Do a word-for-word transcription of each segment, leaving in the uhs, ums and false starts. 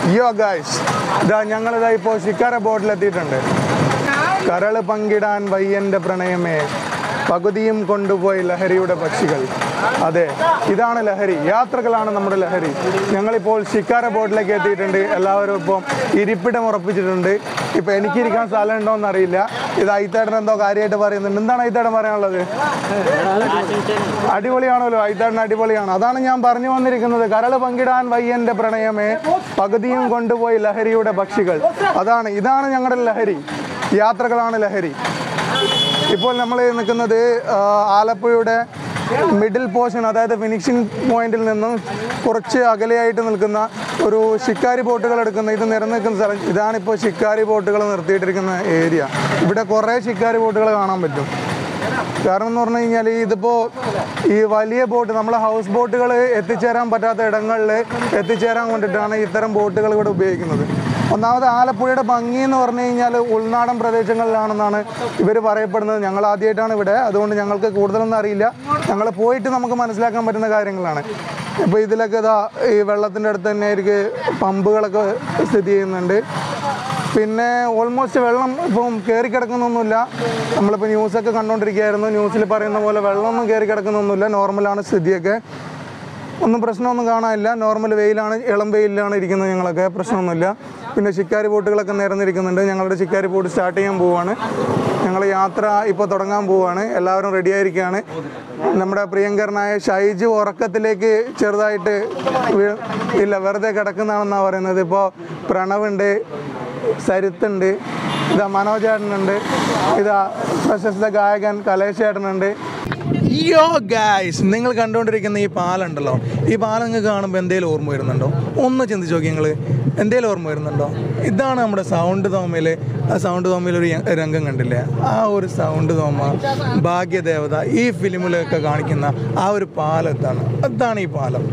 യോ ഗൈസ്, ഇതാ ഞങ്ങളിതാ ഇപ്പോൾ ശിക്കാര ബോട്ടിലെത്തിയിട്ടുണ്ട്. കരൾ പങ്കിടാൻ വയ്യൻ്റെ പ്രണയമേ, പകുതിയും കൊണ്ടുപോയി ലഹരിയുടെ പക്ഷികൾ. അതെ, ഇതാണ് ലഹരി. യാത്രകളാണ് നമ്മുടെ ലഹരി. ഞങ്ങളിപ്പോൾ ശിക്കാര ബോട്ടിലേക്ക് എത്തിയിട്ടുണ്ട്. എല്ലാവരും ഇപ്പോൾ ഇരിപ്പിടം ഉറപ്പിച്ചിട്ടുണ്ട്. ഇപ്പോൾ എനിക്കിരിക്കാൻ സ്ഥലം ഉണ്ടോ എന്നറിയില്ല. ഇത് ഐത്തേടൻ എന്തോ കാര്യമായിട്ട് പറയുന്നുണ്ട്. എന്താണ് ഐത്തേടൻ പറയാനുള്ളത്? അടിപൊളിയാണല്ലോ, ഐത്തേടൻ അടിപൊളിയാണ്. അതാണ് ഞാൻ പറഞ്ഞു വന്നിരിക്കുന്നത്. കരൾ പങ്കിടാൻ വയ്യൻ്റെ പ്രണയമേ, പകുതിയും കൊണ്ടുപോയി ലഹരിയുടെ പക്ഷികൾ. അതാണ്, ഇതാണ് ഞങ്ങളുടെ ലഹരി. യാത്രകളാണ് ലഹരി. ഇപ്പോൾ നമ്മൾ നിൽക്കുന്നത് ആലപ്പുഴയുടെ മിഡിൽ പോർഷൻ, അതായത് ഫിനിഷിംഗ് പോയിന്റിൽ നിന്നും കുറച്ച് അകലെയായിട്ട് നിൽക്കുന്ന ഒരു ശിക്കാരി ബോട്ടുകൾ എടുക്കുന്ന ഇത് നിരന്ന് നിൽക്കുന്ന സ്ഥലം. ഇതാണിപ്പോൾ ശിക്കാരി ബോട്ടുകൾ നിർത്തിയിട്ടിരിക്കുന്ന ഏരിയ. ഇവിടെ കുറേ ശിക്കാരി ബോട്ടുകൾ കാണാൻ പറ്റും. കാരണം എന്ന് പറഞ്ഞു കഴിഞ്ഞാൽ ഇതിപ്പോൾ ഈ വലിയ ബോട്ട്, നമ്മളെ ഹൗസ് ബോട്ടുകൾ എത്തിച്ചേരാൻ പറ്റാത്ത ഇടങ്ങളിൽ എത്തിച്ചേരാൻ വേണ്ടിയിട്ടാണ് ഇത്തരം ബോട്ടുകൾ ഇവിടെ ഉപയോഗിക്കുന്നത്. ഒന്നാമത് ആലപ്പുഴയുടെ ഭംഗി എന്ന് പറഞ്ഞു കഴിഞ്ഞാൽ ഉൾനാടൻ പ്രദേശങ്ങളിലാണെന്നാണ് ഇവർ പറയപ്പെടുന്നത്. ഞങ്ങൾ ആദ്യമായിട്ടാണ് ഇവിടെ, അതുകൊണ്ട് ഞങ്ങൾക്ക് കൂടുതലൊന്നും അറിയില്ല. ഞങ്ങൾ പോയിട്ട് നമുക്ക് മനസ്സിലാക്കാൻ പറ്റുന്ന കാര്യങ്ങളാണ്. ഇപ്പോൾ ഇതിലൊക്കെ ഇതാ ഈ വെള്ളത്തിൻ്റെ അടുത്ത് തന്നെ ആയിരിക്കും പമ്പുകളൊക്കെ സ്ഥിതി ചെയ്യുന്നുണ്ട്. പിന്നെ ഓൾമോസ്റ്റ് വെള്ളം ഇപ്പം കയറി കിടക്കുന്നൊന്നുമില്ല. നമ്മളിപ്പോൾ ന്യൂസൊക്കെ കണ്ടുകൊണ്ടിരിക്കുകയായിരുന്നു. ന്യൂസിൽ പറയുന്ന പോലെ വെള്ളമൊന്നും കയറി കിടക്കുന്നൊന്നുമില്ല. നോർമലാണ് സ്ഥിതിയൊക്കെ. ഒന്നും പ്രശ്നമൊന്നും കാണാനില്ല. നോർമൽ വെയിലാണ്, ഇളം വെയിലാണ് ഇരിക്കുന്നത് ഞങ്ങളൊക്കെ. പ്രശ്നമൊന്നുമില്ല. പിന്നെ ശിക്കാരി ബോട്ടുകളൊക്കെ നിരന്നിരിക്കുന്നുണ്ട്. ഞങ്ങളുടെ ശിക്കാരി ബോട്ട് സ്റ്റാർട്ട് ചെയ്യാൻ പോവുകയാണ്. ഞങ്ങൾ യാത്ര ഇപ്പോൾ തുടങ്ങാൻ പോവുകയാണ്. എല്ലാവരും റെഡിയായിരിക്കുകയാണ്. നമ്മുടെ പ്രിയങ്കരനായ ഷൈജു ഉറക്കത്തിലേക്ക് ചെറുതായിട്ട് ഇല്ല, വെറുതെ കിടക്കുന്നതാണെന്നാണ് പറയുന്നത്. ഇപ്പോൾ പ്രണവുണ്ട്, സരിത്തുണ്ട്, ഇതാ മനോജേട്ടനുണ്ട്, ഇതാ പ്രശസ്ത ഗായകൻ കലേശേട്ടനുണ്ട്. യോ ഗൈസ്, നിങ്ങൾ കണ്ടുകൊണ്ടിരിക്കുന്ന ഈ പാലുണ്ടല്ലോ, ഈ പാലം നിങ്ങൾക്ക് കാണുമ്പോൾ എന്തെങ്കിലും ഓർമ്മ വരുന്നുണ്ടോ? ഒന്ന് ചിന്തിച്ച് നോക്കി നിങ്ങൾ, എന്തെങ്കിലും ഓർമ്മ വരുന്നുണ്ടോ? ഇതാണ് നമ്മുടെ സൗണ്ട് തോമയിൽ. ആ സൗണ്ട് തോമയിൽ ഒരു രംഗം കണ്ടില്ലേ? ആ ഒരു സൗണ്ട് തോമ, ഭാഗ്യദേവത, ഈ ഫിലിമിലൊക്കെ കാണിക്കുന്ന ആ ഒരു പാലം ഇതാണ്. അതാണ് ഈ പാലം.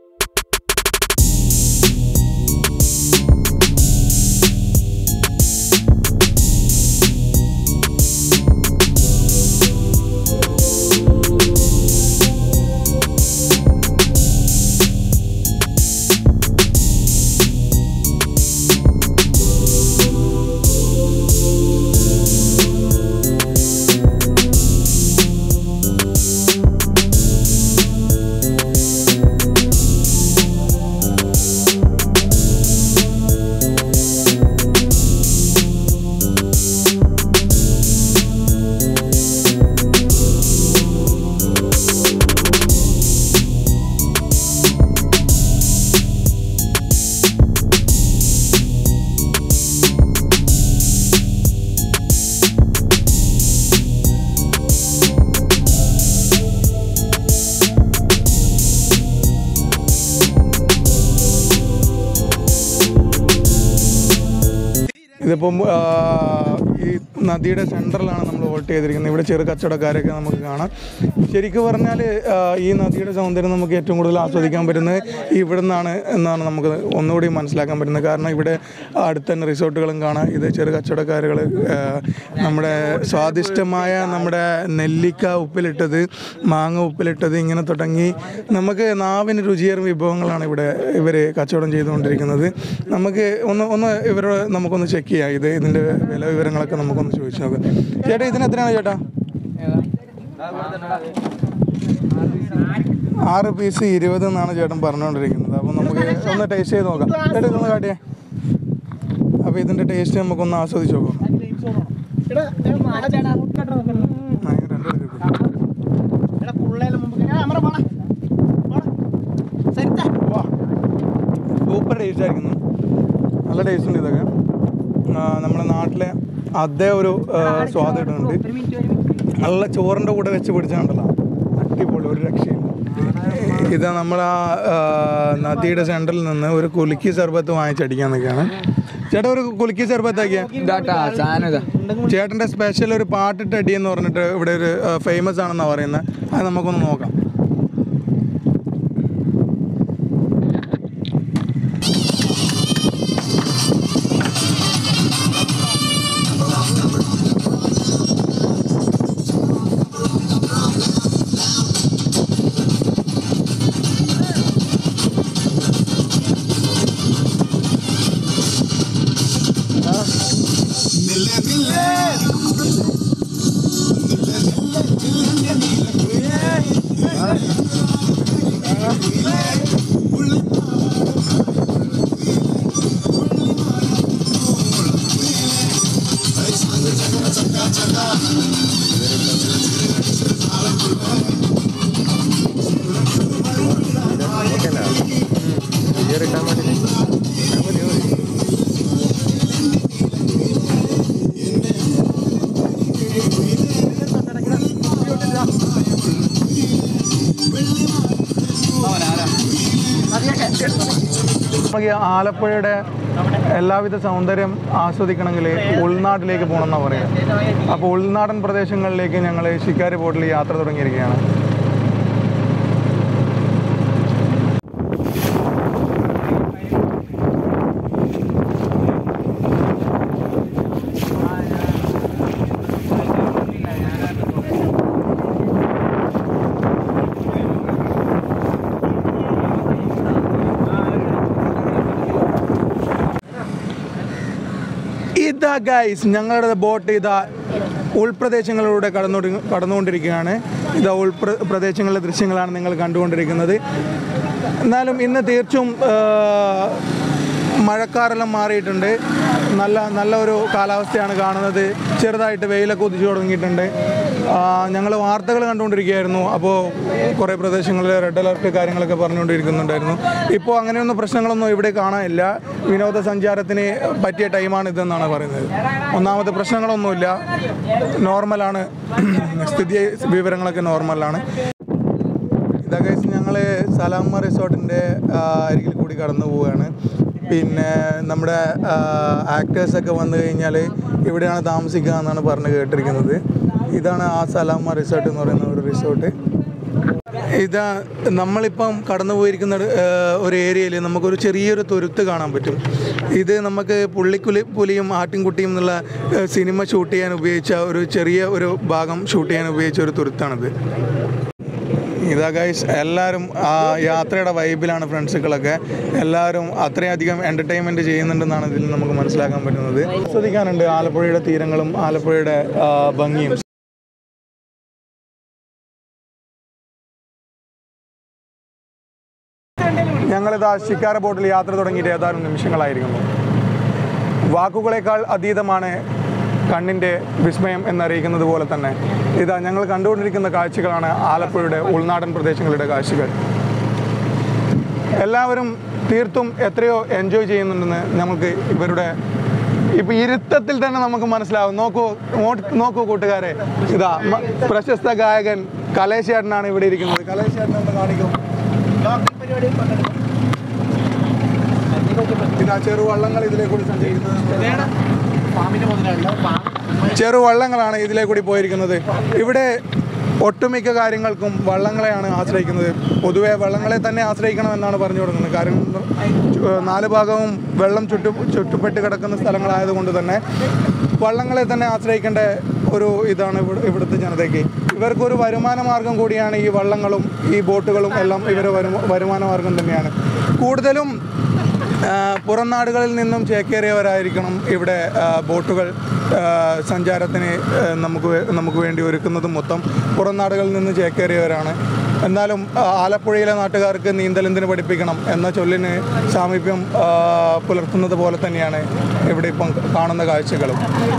ഇതിപ്പം ഈ നദിയുടെ സെൻറ്ററിലാണ് നമ്മൾ വോട്ട് ചെയ്തിരിക്കുന്നത്. ഇവിടെ ചെറു കച്ചവടക്കാരൊക്കെ നമുക്ക് കാണാം. ശരിക്കും പറഞ്ഞാൽ ഈ നദിയുടെ സൗന്ദര്യം നമുക്ക് ഏറ്റവും കൂടുതൽ ആസ്വദിക്കാൻ പറ്റുന്നത് ഇവിടെ നിന്നാണ് എന്നാണ് നമുക്ക് ഒന്നുകൂടി മനസ്സിലാക്കാൻ പറ്റുന്നത്. കാരണം ഇവിടെ അടുത്ത് തന്നെ റിസോർട്ടുകളും കാണാം. ഇത് ചെറു കച്ചവടക്കാരുകൾ നമ്മുടെ സ്വാദിഷ്ടമായ നമ്മുടെ നെല്ലിക്ക ഉപ്പിലിട്ടത്, മാങ്ങ ഉപ്പിലിട്ടത്, ഇങ്ങനെ തുടങ്ങി നമുക്ക് നാവിന് രുചിയേറും വിഭവങ്ങളാണ് ഇവിടെ ഇവർ കച്ചവടം ചെയ്തുകൊണ്ടിരിക്കുന്നത്. നമുക്ക് ഒന്ന് ഒന്ന് ഇവരോട് നമുക്കൊന്ന് ചെക്ക് ചെയ്യാം. ഇത് ഇതിൻ്റെ വില വിവരങ്ങളൊക്കെ നമുക്കൊന്ന് ചോദിച്ചു നോക്കാം. ചേട്ടാ, ഇതിന് എത്രയാണ് ചേട്ടാ? ആറ് പീസ് ഇരുപത് എന്നാണ് ചേട്ടൻ പറഞ്ഞുകൊണ്ടിരിക്കുന്നത്. അപ്പോൾ നമുക്ക് ഒന്ന് ടേസ്റ്റ് ചെയ്ത് നോക്കാം. ചേട്ടാ, ഇതൊന്ന് കാട്ടിയേ. അപ്പോൾ ഇതിൻ്റെ ടേസ്റ്റ് നമുക്കൊന്ന് ആസ്വദിച്ച് നോക്കാം. സൂപ്പർ ടേസ്റ്റ് ആയിരിക്കുന്നു. നല്ല ടേസ്റ്റ് ഉണ്ട്. ഇതൊക്കെ നമ്മുടെ നാട്ടിലെ അതേ ഒരു സ്വാദ് ഇടുന്നുണ്ട്. നല്ല ചോറിൻ്റെ കൂടെ വെച്ച് പിടിച്ചാണ്ടല്ലോ, അടിപൊളി, ഒരു രക്ഷയില്ല. ഇത് നമ്മൾ ആ നദിയുടെ സെൻറ്ററിൽ നിന്ന് ഒരു കുലുക്കി സർബത്ത് വാങ്ങിച്ചടിക്കാൻ നിൽക്കുകയാണ്. ചേട്ടാ, ഒരു കുലുക്കി സർബത്താക്കിയ ചേട്ടൻ്റെ സ്പെഷ്യൽ ഒരു പാട്ടിട്ട് അടി എന്ന് പറഞ്ഞിട്ട് ഇവിടെ ഒരു ഫേമസ് ആണെന്നാണ് പറയുന്നത്. അത് നമുക്കൊന്ന് നോക്കാം. നമുക്ക് ആലപ്പുഴയുടെ എല്ലാവിധ സൗന്ദര്യം ആസ്വദിക്കണമെങ്കിൽ ഉൾനാട്ടിലേക്ക് പോകണമെന്നാണ് പറയുക. അപ്പോൾ ഉൾനാടൻ പ്രദേശങ്ങളിലേക്ക് ഞങ്ങൾ ശിക്കാരി ബോട്ടിൽ യാത്ര തുടങ്ങിയിരിക്കുകയാണ്. ഇതാ ഗൈസ്, ഞങ്ങളുടെ ബോട്ട് ഇതാ ഉൾപ്രദേശങ്ങളിലൂടെ കടന്നു കടന്നുകൊണ്ടിരിക്കുകയാണ്. ഇതാ ഉൾപ്ര പ്രദേശങ്ങളിലെ ദൃശ്യങ്ങളാണ് നിങ്ങൾ കണ്ടുകൊണ്ടിരിക്കുന്നത്. എന്നാലും ഇന്ന് തീർച്ചയായും മഴക്കാറെല്ലാം മാറിയിട്ടുണ്ട്. നല്ല നല്ല ഒരു കാലാവസ്ഥയാണ് കാണുന്നത്. ചെറുതായിട്ട് വെയിലൊക്കെ ഉദിച്ചു തുടങ്ങിയിട്ടുണ്ട്. ഞങ്ങൾ വാർത്തകൾ കണ്ടുകൊണ്ടിരിക്കുകയായിരുന്നു. അപ്പോൾ കുറേ പ്രദേശങ്ങളിൽ റെഡ് അലർട്ട് കാര്യങ്ങളൊക്കെ പറഞ്ഞുകൊണ്ടിരിക്കുന്നുണ്ടായിരുന്നു. ഇപ്പോൾ അങ്ങനെയൊന്നും പ്രശ്നങ്ങളൊന്നും ഇവിടെ കാണാനില്ല. വിനോദസഞ്ചാരത്തിന് പറ്റിയ ടൈമാണ് ഇതെന്നാണ് പറയുന്നത്. ഒന്നാമത് പ്രശ്നങ്ങളൊന്നുമില്ല, നോർമലാണ്, സ്ഥിതി വിവരങ്ങളൊക്കെ നോർമലാണ്. ഇതൊക്കെ ഞങ്ങൾ സലാമ റിസോർട്ടിൻ്റെ അരികിൽ കൂടി കടന്നു പോവുകയാണ്. പിന്നെ നമ്മുടെ ആക്ടേഴ്സൊക്കെ വന്നു കഴിഞ്ഞാൽ ഇവിടെയാണ് താമസിക്കുക എന്നാണ് പറഞ്ഞ് കേട്ടിരിക്കുന്നത്. ഇതാണ് ആ സലാമ റിസോർട്ട് എന്ന് പറയുന്ന ഒരു റിസോർട്ട്. ഇതാ നമ്മളിപ്പം കടന്നു പോയിരിക്കുന്ന ഒരു ഏരിയയിൽ നമുക്കൊരു ചെറിയൊരു തുരുത്ത് കാണാൻ പറ്റും. ഇത് നമുക്ക് പുള്ളിക്കുലി പുലിയും ആട്ടിൻകുട്ടിയും എന്നുള്ള സിനിമ ഷൂട്ട് ചെയ്യാൻ ഉപയോഗിച്ച ഒരു ചെറിയ ഒരു ഭാഗം ഷൂട്ട് ചെയ്യാൻ ഉപയോഗിച്ച ഒരു തുരുത്താണിത്. ഇതാ ഗൈസ്, എല്ലാവരും ആ യാത്രയുടെ വൈബിലാണ്. ഫ്രണ്ട്സുകളൊക്കെ എല്ലാവരും അത്രയധികം എൻ്റർടൈൻമെൻറ്റ് ചെയ്യുന്നുണ്ടെന്നാണ് ഇതിൽ നമുക്ക് മനസ്സിലാക്കാൻ പറ്റുന്നത്. ആസ്വദിക്കാനുണ്ട് ആലപ്പുഴയുടെ തീരങ്ങളും ആലപ്പുഴയുടെ ഭംഗിയും. ഞങ്ങളിതാ ശിക്കാര ബോട്ടിൽ യാത്ര തുടങ്ങിയിട്ട് ഏതാനും നിമിഷങ്ങളായിരിക്കുന്നു. വാക്കുകളേക്കാൾ അതീതമാണ് കണ്ണിൻ്റെ വിസ്മയം എന്നറിയിക്കുന്നത് പോലെ തന്നെ ഇതാ ഞങ്ങൾ കണ്ടുകൊണ്ടിരിക്കുന്ന കാഴ്ചകളാണ് ആലപ്പുഴയുടെ ഉൾനാടൻ പ്രദേശങ്ങളുടെ കാഴ്ചകൾ. എല്ലാവരും തീർത്തും എത്രയോ എൻജോയ് ചെയ്യുന്നുണ്ടെന്ന് നമുക്ക് ഇവരുടെ ഇപ്പോൾ ഇരുത്തത്തിൽ തന്നെ നമുക്ക് മനസ്സിലാവും. നോക്കൂ നോക്കൂ കൂട്ടുകാരെ, ഇതാ പ്രശസ്ത ഗായകൻ കലേഷ് ചേട്ടനാണ് ഇവിടെ ഇരിക്കുന്നത്. കലേഷ് ചേട്ടൻ ഒന്ന് കാണിക്കും. ഇതാ ചെറുവള്ളങ്ങൾ ഇതിലെ കൂടി സഞ്ചരിക്കുന്നത്. ചെറുവള്ളങ്ങളാണ് ഇതിലെ കൂടി പോയിരിക്കുന്നത്. ഇവിടെ ഒട്ടുമിക്ക കാര്യങ്ങൾക്കും വള്ളങ്ങളെയാണ് ആശ്രയിക്കുന്നത്. പൊതുവെ വള്ളങ്ങളെ തന്നെ ആശ്രയിക്കണമെന്നാണ് പറഞ്ഞു കൊടുക്കുന്നത്. കാരണം നാല് ഭാഗവും വെള്ളം ചുറ്റു ചുറ്റുപ്പെട്ട് കിടക്കുന്ന സ്ഥലങ്ങളായതുകൊണ്ട് തന്നെ വള്ളങ്ങളെ തന്നെ ആശ്രയിക്കേണ്ട ഒരു ഇതാണ് ഇവിടുത്തെ ജനതയ്ക്ക്. ഇവർക്കൊരു വരുമാന മാർഗം കൂടിയാണ് ഈ വള്ളങ്ങളും ഈ ബോട്ടുകളും എല്ലാം. ഇവർ വരുമാന മാർഗം തന്നെയാണ്. കൂടുതലും പുറം നാടുകളിൽ നിന്നും ചേക്കേറിയവരായിരിക്കണം ഇവിടെ ബോട്ടുകൾ സഞ്ചാരത്തിന് നമുക്ക് നമുക്ക് വേണ്ടി ഒരുക്കുന്നതും മൊത്തം പുറം നാടുകളിൽ നിന്ന് ചേക്കേറിയവരാണ്. എന്നാലും ആലപ്പുഴയിലെ നാട്ടുകാർക്ക് നീന്തലെന്തിന് പഠിപ്പിക്കണം എന്ന ചൊല്ലിന് സാമീപ്യം പുലർത്തുന്നത് പോലെ തന്നെയാണ് ഇവിടെ ഇപ്പം കാണുന്ന കാഴ്ചകളും.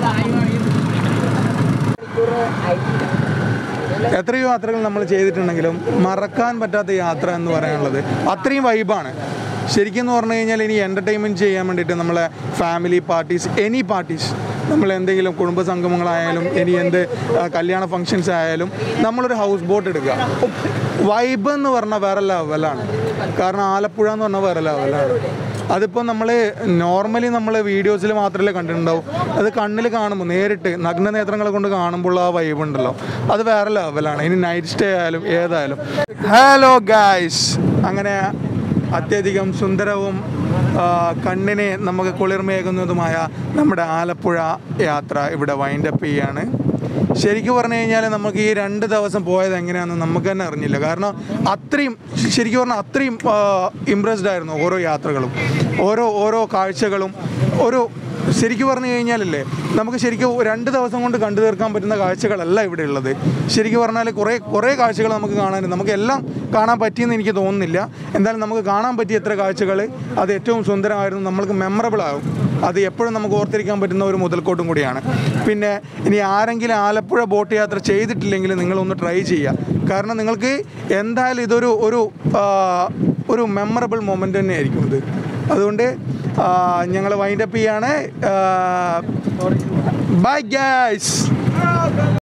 എത്രയോ യാത്രകൾ നമ്മൾ ചെയ്തിട്ടുണ്ടെങ്കിലും മറക്കാൻ പറ്റാത്ത യാത്ര എന്ന് പറയാനുള്ളത് അത്രയും വൈബാണ്. ശരിക്കും എന്ന് പറഞ്ഞു കഴിഞ്ഞാൽ ഇനി എൻ്റർടൈൻമെൻറ്റ് ചെയ്യാൻ വേണ്ടിയിട്ട് നമ്മളെ ഫാമിലി പാർട്ടീസ്, എനി പാർട്ടീസ്, നമ്മൾ എന്തെങ്കിലും കുടുംബ സംഗമങ്ങളായാലും ഇനി എന്ത് കല്യാണ ഫങ്ഷൻസ് ആയാലും നമ്മളൊരു ഹൗസ് ബോട്ട് എടുക്കുക. വൈബ് എന്ന് പറഞ്ഞാൽ വേറെ ലെവലാണ്. കാരണം ആലപ്പുഴ എന്ന് പറഞ്ഞാൽ വേറെ ലെവലാണ്. അതിപ്പോൾ നമ്മൾ നോർമലി നമ്മൾ വീഡിയോസിൽ മാത്രമല്ലേ കണ്ടിട്ടുണ്ടാവും. അത് കണ്ണിൽ കാണുമ്പോൾ നേരിട്ട് നഗ്ന നേത്രങ്ങളെ കൊണ്ട് കാണുമ്പോൾ ആ വൈബ് ഉണ്ടല്ലോ, അത് വേറെ ലെവലാണ്. ഇനി നൈറ്റ് സ്റ്റേ ആയാലും ഏതായാലും. ഹലോ ഗായ്സ്, അങ്ങനെ അത്യധികം സുന്ദരവും കണ്ണിനെ നമുക്ക് കുളിർമയേകുന്നതുമായ നമ്മുടെ ആലപ്പുഴ യാത്ര ഇവിടെ വൈൻഡപ്പ് ചെയ്യാണ്. ശരിക്കും പറഞ്ഞു കഴിഞ്ഞാൽ നമുക്ക് ഈ രണ്ട് ദിവസം പോയത് എങ്ങനെയാണെന്ന് നമുക്ക് തന്നെ അറിഞ്ഞില്ല. കാരണം അത്രയും ശരിക്കും പറഞ്ഞാൽ അത്രയും ഇമ്പ്രസ്ഡ് ആയിരുന്നു ഓരോ യാത്രകളും, ഓരോ ഓരോ കാഴ്ചകളും. ഒരു ശരിക്കും പറഞ്ഞു കഴിഞ്ഞാലല്ലേ നമുക്ക് ശരിക്കും രണ്ട് ദിവസം കൊണ്ട് കണ്ടു തീർക്കാൻ പറ്റുന്ന കാഴ്ചകളല്ല ഇവിടെ ഉള്ളത്. ശരിക്കും പറഞ്ഞാൽ കുറേ കുറേ കാഴ്ചകൾ നമുക്ക് കാണാനുണ്ട്. നമുക്ക് എല്ലാം കാണാൻ പറ്റിയെന്ന് എനിക്ക് തോന്നുന്നില്ല. എന്തായാലും നമുക്ക് കാണാൻ പറ്റിയ എത്ര കാഴ്ചകൾ അത് ഏറ്റവും സുന്ദരമായിരുന്നു, നമ്മൾക്ക് മെമ്മറബിൾ ആകും. അത് എപ്പോഴും നമുക്ക് ഓർത്തിരിക്കാൻ പറ്റുന്ന ഒരു മുതൽക്കോട്ടും കൂടിയാണ്. പിന്നെ ഇനി ആരെങ്കിലും ആലപ്പുഴ ബോട്ട് യാത്ര ചെയ്തിട്ടില്ലെങ്കിൽ നിങ്ങളൊന്ന് ട്രൈ ചെയ്യുക. കാരണം നിങ്ങൾക്ക് എന്തായാലും ഇതൊരു ഒരു ഒരു മെമ്മറബിൾ മൊമെൻ്റ് തന്നെ ആയിരിക്കും ഇത്. അതുകൊണ്ട് ഞങ്ങൾ വൈൻഡപ്പ് ചെയ്യാണ്. Bye guys.